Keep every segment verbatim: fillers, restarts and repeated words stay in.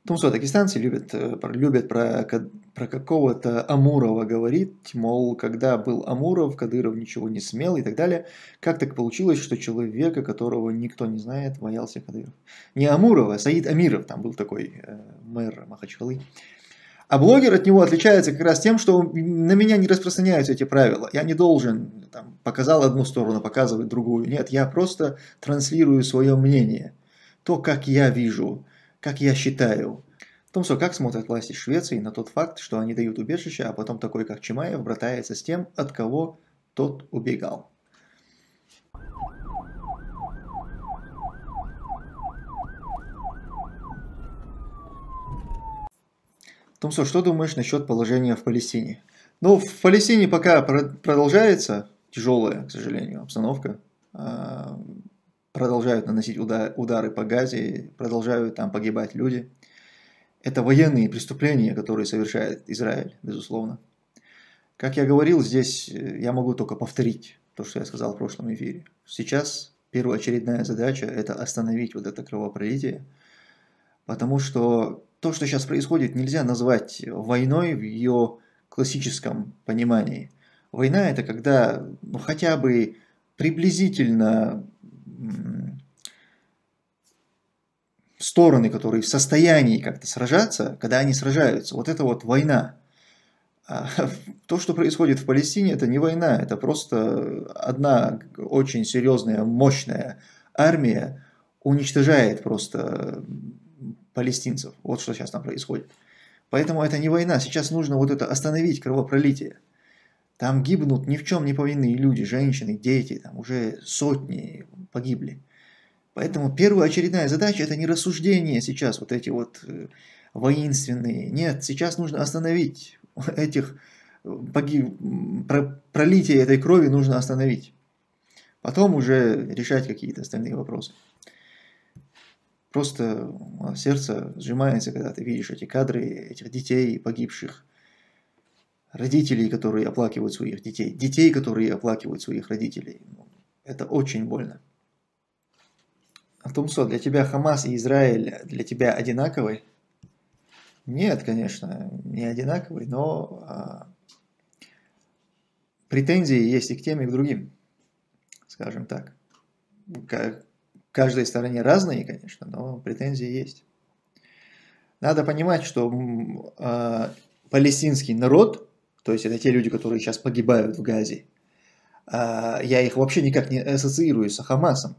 Потому что дагестанцы любят, э, про- любят про, ка- про какого-то Амурова говорить, мол, когда был Амуров, Кадыров ничего не смел и так далее. Как так получилось, что человека, которого никто не знает, боялся Кадыров? Не Амурова, а Саид Амиров, там был такой э, мэр Махачкалы. А блогер от него отличается как раз тем, что на меня не распространяются эти правила. Я не должен, там, показал одну сторону, показывать другую. Нет, я просто транслирую свое мнение. То, как я вижу, как я считаю. В том, что как смотрят власти Швеции на тот факт, что они дают убежище, а потом такой, как Чимаев, братается с тем, от кого тот убегал. Томсо, что думаешь насчет положения в Палестине? Ну, в Палестине пока продолжается тяжелая, к сожалению, обстановка. Продолжают наносить удары по Газе, продолжают там погибать люди. Это военные преступления, которые совершает Израиль, безусловно. Как я говорил, здесь я могу только повторить то, что я сказал в прошлом эфире. Сейчас первоочередная задача – это остановить вот это кровопролитие, потому что то, что сейчас происходит, нельзя назвать войной в ее классическом понимании. Война – это когда ну, хотя бы приблизительно стороны, которые в состоянии как-то сражаться, когда они сражаются, вот это вот война. А то, что происходит в Палестине, это не война, это просто одна очень серьезная, мощная армия уничтожает просто палестинцев. Вот что сейчас там происходит. Поэтому это не война. Сейчас нужно вот это остановить кровопролитие. Там гибнут ни в чем не повинные люди, женщины, дети, там уже сотни погибли. Поэтому первоочередная задача – это не рассуждение сейчас, вот эти вот воинственные. Нет, сейчас нужно остановить этих погиб... пролитие этой крови нужно остановить. Потом уже решать какие-то остальные вопросы. Просто сердце сжимается, когда ты видишь эти кадры этих детей погибших, родителей, которые оплакивают своих детей, детей, которые оплакивают своих родителей. Это очень больно. Тумсо, для тебя Хамас и Израиль для тебя одинаковый? Нет, конечно, не одинаковый, но а, претензии есть и к тем, и к другим, скажем так. К каждой стороне разные, конечно, но претензии есть. Надо понимать, что а, палестинский народ, то есть это те люди, которые сейчас погибают в Газе, а, я их вообще никак не ассоциирую с Хамасом.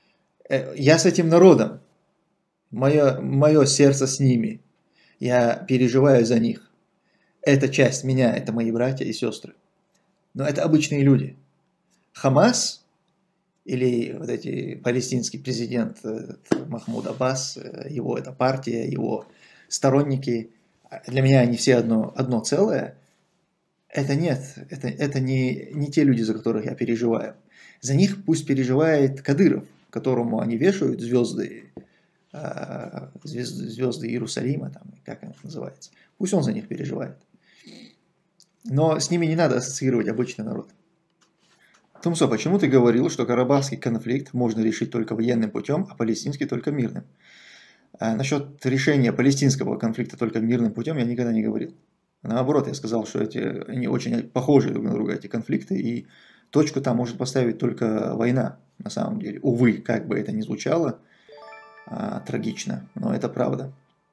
Я с этим народом, мое, мое сердце с ними, я переживаю за них. Это часть меня, это мои братья и сестры. Но это обычные люди. Хамас или вот эти палестинский президент Махмуд Аббас, его эта партия, его сторонники, для меня они все одно, одно целое. Это нет, это, это не, не те люди, за которых я переживаю. За них пусть переживает Кадыров, которому они вешают звезды, звезды, звезды Иерусалима, там, как это называется. Пусть он за них переживает. Но с ними не надо ассоциировать обычный народ. Тумсо, почему ты говорил, что карабахский конфликт можно решить только военным путем, а палестинский только мирным? А насчет решения палестинского конфликта только мирным путем я никогда не говорил. Наоборот, я сказал, что эти, они очень похожи друг на друга, эти конфликты, и точку там может поставить только война, на самом деле. Увы, как бы это ни звучало, а, трагично, но это правда.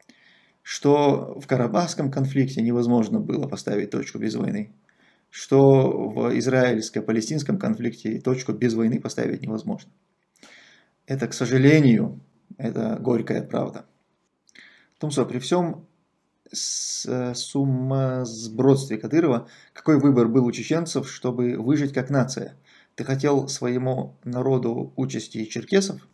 Что в карабахском конфликте невозможно было поставить точку без войны. Что в израильско-палестинском конфликте точку без войны поставить невозможно. Это, к сожалению, это горькая правда. Тумсо, при всем сумасбродстве Кадырова, какой выбор был у чеченцев, чтобы выжить как нация? Ты хотел своему народу участи черкесов?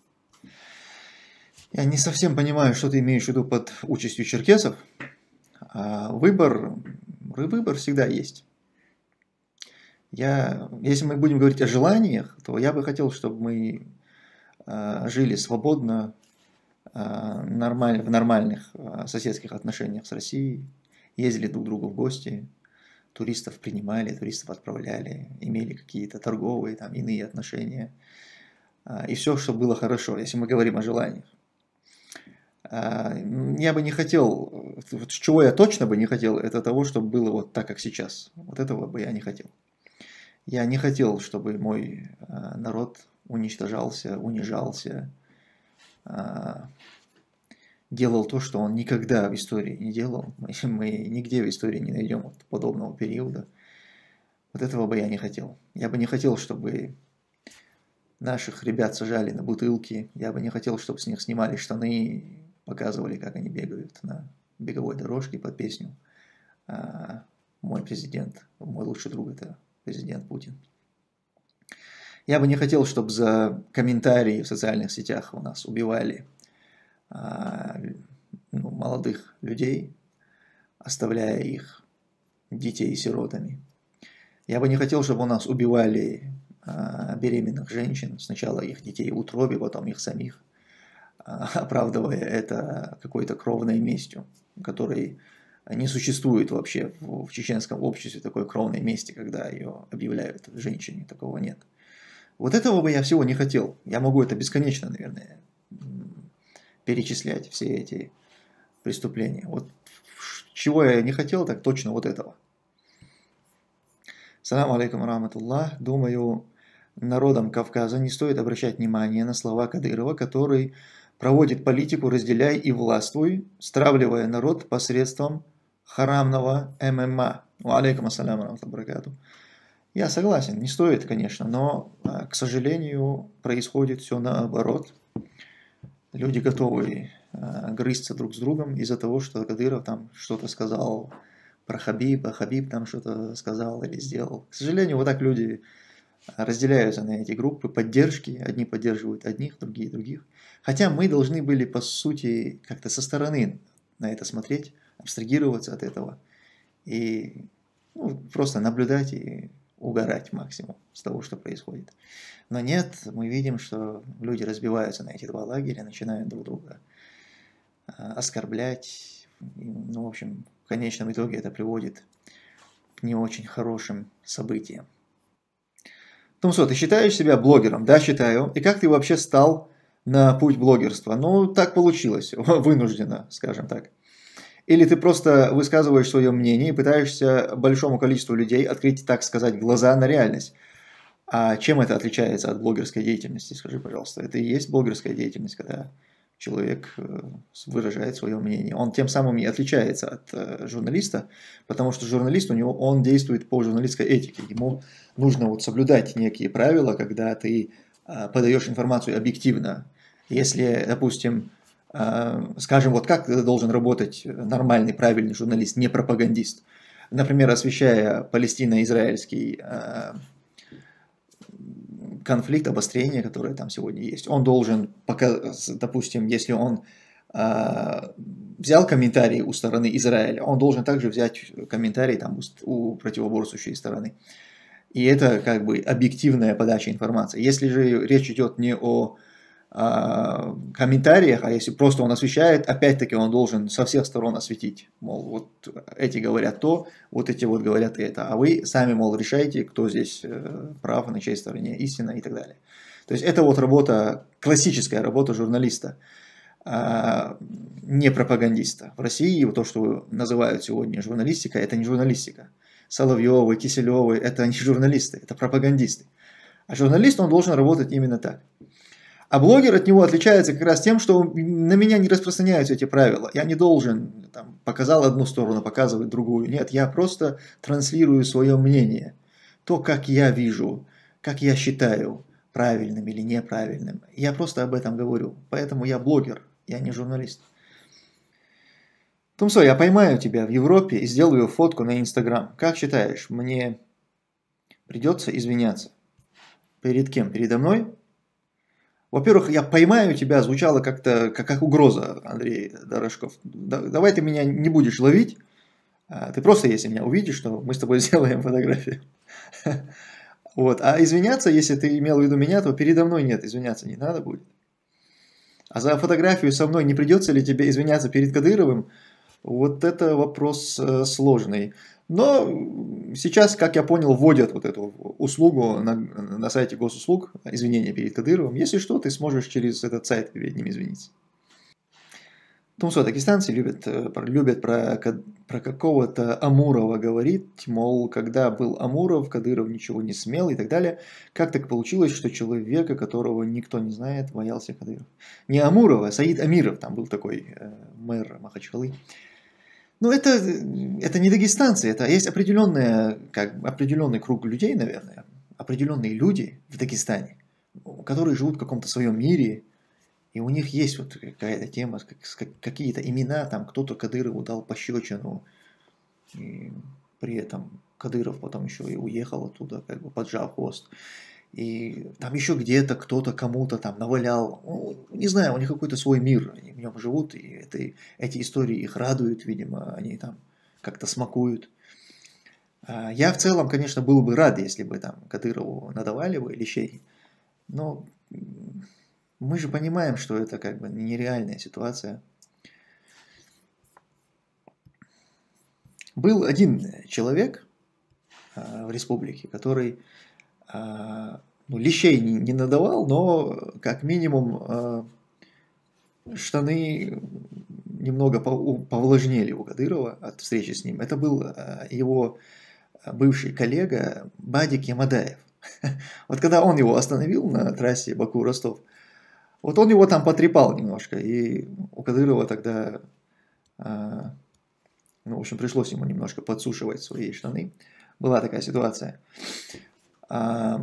Я не совсем понимаю, что ты имеешь в виду под участью черкесов. А выбор, выбор всегда есть. Я, если мы будем говорить о желаниях, то я бы хотел, чтобы мы э, жили свободно, э, нормаль, в нормальных э, соседских отношениях с Россией, ездили друг к другу в гости, туристов принимали, туристов отправляли, имели какие-то торговые, там, иные отношения. Э, и все, чтобы было хорошо, если мы говорим о желаниях. Я бы не хотел, вот чего я точно бы не хотел, это того, чтобы было вот так, как сейчас. Вот этого бы я не хотел. Я не хотел, чтобы мой народ уничтожался, унижался, делал то, что он никогда в истории не делал. Мы, мы нигде в истории не найдем вот подобного периода. Вот этого бы я не хотел. Я бы не хотел, чтобы наших ребят сажали на бутылки. Я бы не хотел, чтобы с них снимали штаны, показывали, как они бегают на беговой дорожке под песню. А мой президент, мой лучший друг – это президент Путин. Я бы не хотел, чтобы за комментарии в социальных сетях у нас убивали а, ну, молодых людей, оставляя их детей сиротами. Я бы не хотел, чтобы у нас убивали а, беременных женщин, сначала их детей в утробе, потом их самих, оправдывая это какой-то кровной местью, которой не существует вообще в чеченском обществе такой кровной мести, когда ее объявляют женщине, такого нет. Вот этого бы я всего не хотел. Я могу это бесконечно, наверное, перечислять, все эти преступления. Вот чего я не хотел, так точно вот этого. Салам алейкум рахматуллах. Думаю, народам Кавказа не стоит обращать внимание на слова Кадырова, который проводит политику «разделяй и властвуй», стравливая народ посредством харамного эм эм а. Ва алейкум ассаляму рахматуллахи баракату. Я согласен, не стоит, конечно, но, к сожалению, происходит все наоборот. Люди готовы грызться друг с другом из-за того, что Кадыров там что-то сказал про Хабиба, Хабиб там что-то сказал или сделал. К сожалению, вот так люди разделяются на эти группы поддержки. Одни поддерживают одних, другие других. Хотя мы должны были, по сути, как-то со стороны на это смотреть, абстрагироваться от этого и ну, просто наблюдать и угорать максимум с того, что происходит. Но нет, мы видим, что люди разбиваются на эти два лагеря, начинают друг друга оскорблять. Ну, в общем, в конечном итоге это приводит к не очень хорошим событиям. Тумсо, ты считаешь себя блогером? Да, считаю. И как ты вообще стал на путь блогерства? Ну, так получилось, вынужденно, скажем так. Или ты просто высказываешь свое мнение и пытаешься большому количеству людей открыть, так сказать, глаза на реальность. А чем это отличается от блогерской деятельности? Скажи, пожалуйста. Это и есть блогерская деятельность, когда человек выражает свое мнение. Он тем самым и отличается от журналиста, потому что журналист, у него, он действует по журналистской этике. Ему нужно вот соблюдать некие правила, когда ты подаешь информацию объективно. Если, допустим, скажем, вот как должен работать нормальный, правильный журналист, не пропагандист. Например, освещая палестино-израильский конфликт, обострение, которое там сегодня есть. Он должен, допустим, если он взял комментарий у стороны Израиля, он должен также взять комментарий там, у противоборствующей стороны. И это как бы объективная подача информации. Если же речь идет не о комментариях, а если просто он освещает, опять-таки он должен со всех сторон осветить. Мол, вот эти говорят то, вот эти вот говорят это, а вы сами, мол, решаете, кто здесь прав, на чьей стороне истина и так далее. То есть это вот работа, классическая работа журналиста, не пропагандиста. В России то, что называют сегодня журналистика, это не журналистика. Соловьевы, Киселевы, это не журналисты, это пропагандисты. А журналист, он должен работать именно так. А блогер от него отличается как раз тем, что на меня не распространяются эти правила. Я не должен, там, показал одну сторону, показывать другую. Нет, я просто транслирую свое мнение. То, как я вижу, как я считаю правильным или неправильным. Я просто об этом говорю. Поэтому я блогер, я не журналист. Тумсо, я поймаю тебя в Европе и сделаю фотку на Инстаграм. Как считаешь, мне придется извиняться? Перед кем? Передо мной? Во-первых, я поймаю тебя, звучало как-то как, как угроза, Андрей Дорошков. Да, давай ты меня не будешь ловить, а ты просто, если меня увидишь, то мы с тобой сделаем фотографию. Вот. А извиняться, если ты имел в виду меня, то передо мной нет, извиняться не надо будет. А за фотографию со мной не придется ли тебе извиняться перед Кадыровым? Вот это вопрос сложный. Но сейчас, как я понял, вводят вот эту услугу на, на сайте госуслуг, извинения перед Кадыровым. Если что, ты сможешь через этот сайт перед ним извиниться. Ну, что, дагестанцы любят, э, про- любят про, ка- про какого-то Амурова говорить, мол, когда был Амуров, Кадыров ничего не смел и так далее. Как так получилось, что человека, которого никто не знает, боялся Кадыров? Не Амурова, а Саид Амиров, там был такой э, мэр Махачкалы. Ну, это, это не дагестанцы, это есть определенная, как, определенный круг людей, наверное, определенные люди в Дагестане, которые живут в каком-то своем мире, и у них есть вот какая-то тема, как- как- какие-то имена, там кто-то Кадырову дал пощечину, и при этом Кадыров потом еще и уехал оттуда, как бы поджав хвост. И там еще где-то кто-то кому-то там навалял. Ну, не знаю, у них какой-то свой мир, они в нем живут, и это, эти истории их радуют, видимо, они там как-то смакуют. А я в целом, конечно, был бы рад, если бы там Кадырову надавали бы лещей, но м, мы же понимаем, что это как бы нереальная ситуация. Был один человек а, в республике, который а, ну, лещей не, не надавал, но как минимум а, штаны немного пов- повлажнели у Кадырова от встречи с ним. Это был а, его бывший коллега Бадик Ямадаев. Вот когда он его остановил на трассе Баку-Ростов, вот он его там потрепал немножко, и у Кадырова тогда, а, ну, в общем, пришлось ему немножко подсушивать свои штаны. Была такая ситуация. А,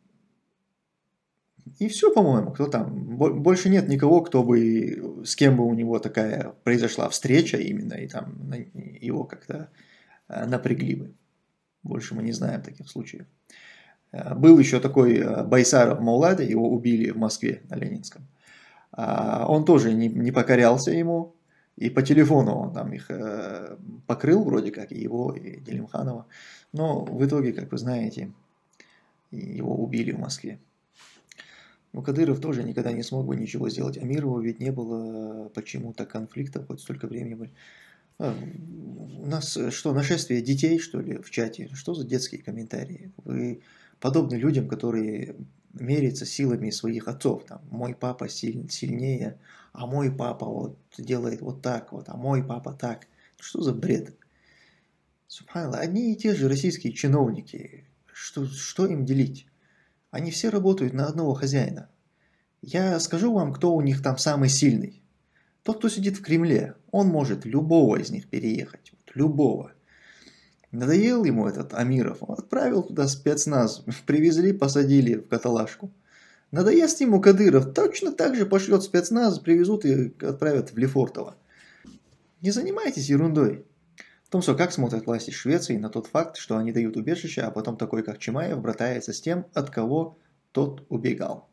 И все, по-моему, кто там. Бо- Больше нет никого, кто бы, с кем бы у него такая произошла встреча именно, и там на- его как-то а, напрягли бы. Больше мы не знаем таких случаев. А, Был еще такой а, Байсаров Маулада, его убили в Москве на Ленинском. А, Он тоже не, не покорялся ему, и по телефону он там их э, покрыл вроде как, и его, и Делимханова. Но в итоге, как вы знаете, его убили в Москве. Ну, Кадыров тоже никогда не смог бы ничего сделать. Амирову ведь не было почему-то конфликтов, хоть столько времени были. А, у нас э, что, нашествие детей, что ли, в чате? Что за детские комментарии? Вы подобны людям, которые меряются силами своих отцов. Там, мой папа силь- сильнее, а мой папа вот делает вот так вот, а мой папа так. Что за бред? Субханаллах, одни и те же российские чиновники. Что, что им делить? Они все работают на одного хозяина. Я скажу вам, кто у них там самый сильный. Тот, кто сидит в Кремле, он может любого из них переехать. Вот любого. Надоел ему этот Амиров, он отправил туда спецназ, привезли, посадили в каталажку. Надоест ему Кадыров, точно так же пошлет спецназ, привезут и отправят в Лефортово. Не занимайтесь ерундой. В том, что как смотрят власти Швеции на тот факт, что они дают убежище, а потом такой, как Чимаев, братается с тем, от кого тот убегал.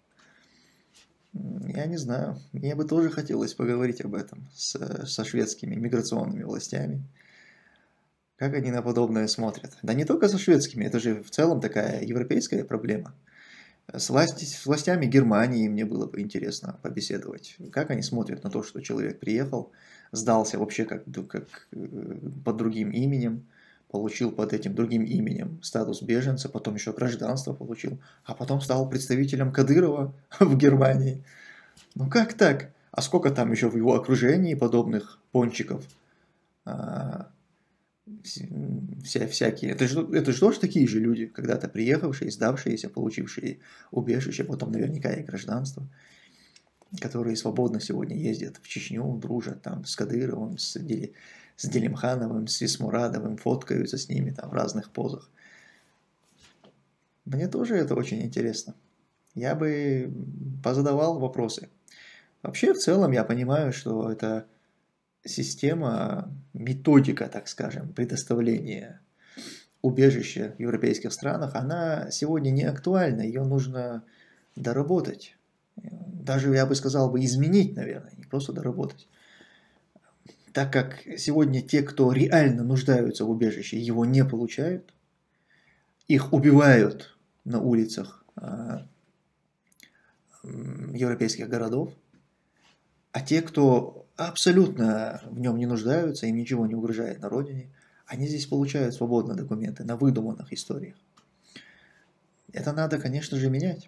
Я не знаю. Мне бы тоже хотелось поговорить об этом с, со шведскими миграционными властями. Как они на подобное смотрят? Да не только со шведскими, это же в целом такая европейская проблема. С, власти, с властями Германии мне было бы интересно побеседовать. Как они смотрят на то, что человек приехал, сдался вообще как, как э, под другим именем, получил под этим другим именем статус беженца, потом еще гражданство получил, а потом стал представителем Кадырова в Германии. Ну как так? А сколько там еще в его окружении подобных пончиков? А, вся, всякие. Это же, это же тоже такие же люди, когда-то приехавшие, сдавшиеся, получившие убежище, потом наверняка и гражданство, которые свободно сегодня ездят в Чечню, дружат там с Кадыровым, с, Дели, с Делимхановым, с Висмурадовым, фоткаются с ними там в разных позах. Мне тоже это очень интересно. Я бы позадавал вопросы. Вообще, в целом, я понимаю, что это система, методика, так скажем, предоставления убежища в европейских странах, она сегодня не актуальна, ее нужно доработать. Даже, я бы сказал, бы изменить, наверное, не просто доработать. Так как сегодня те, кто реально нуждаются в убежище, его не получают, их убивают на улицах а, европейских городов, а те, кто абсолютно в нем не нуждаются, им ничего не угрожает на родине, они здесь получают свободно документы на выдуманных историях. Это надо, конечно же, менять.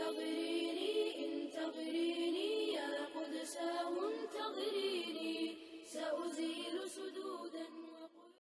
انتظريني انتظريني يا قدساه انتظريني سأزيل سدودا